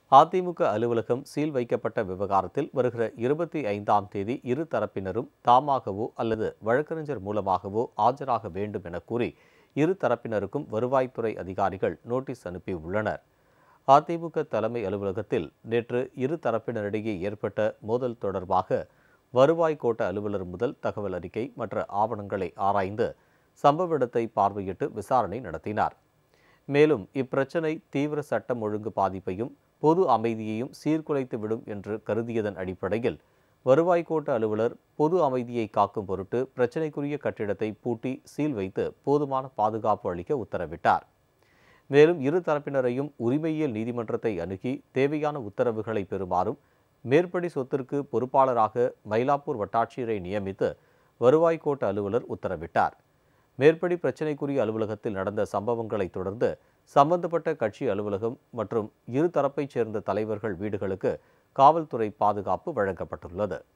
அதிமுக அலுவலகம் சீல் வைக்கப்பட்ட விவகாரத்தில் வருகிற 25ஆம் தேதி இரு தரப்பினரும் தாமாகவோ அல்லது வழக்கறிஞர் மூலமாகவோ ஆஜராக வேண்டும் என கூறி இரு தரப்பினருக்கும் வருவாய்த்துறை அதிகாரிகள் நோட்டீஸ் அனுப்பியுள்ளனர். அதிமுக தலைமை அலுவலகத்தில் நேற்று இரு தரப்பினரிடையே ஏற்பட்ட மோதல் தொடர்பாக வருவாய் கோட்ட அலுவலர் முதல் தகவல் அறிக்கை மற்ற ஆவணங்களை ஆராய்ந்து சம்பவ இடத்தை பார்வையிட்டு விசாரணை நடத்தினார். மேலும் இப்பிரச்சினை தீவிர சட்டம் ஒழுங்கு பாதிப்பையும் பொது அமைதியையும் சீர்குலைத்து விடும் என்று கருதியதன் அடிப்படையில் வருவாய் கோட்ட அலுவலர் பொது அமைதியை காக்கும் பொருட்டு பிரச்சினைக்குரிய கட்டிடத்தை பூட்டி சீல் வைத்து போதுமான பாதுகாப்பு அளிக்க உத்தரவிட்டார். மேலும் இரு தரப்பினரையும் உரிமையியல் நீதிமன்றத்தை அணுகி தேவையான உத்தரவுகளை பெறுமாறும் மேற்படி சொத்திற்கு பொறுப்பாளராக மயிலாப்பூர் வட்டாட்சியரை நியமித்து வருவாய் கோட்ட அலுவலர் உத்தரவிட்டார். மேற்படி பிரச்சினைக்குரிய அலுவலகத்தில் நடந்த சம்பவங்களை தொடர்ந்து சம்பந்தப்பட்ட கட்சி அலுவலகம் மற்றும் இரு தரப்பைச் சேர்ந்த தலைவர்கள் வீடுகளுக்கு காவல்துறை பாதுகாப்பு வழங்கப்பட்டுள்ளது.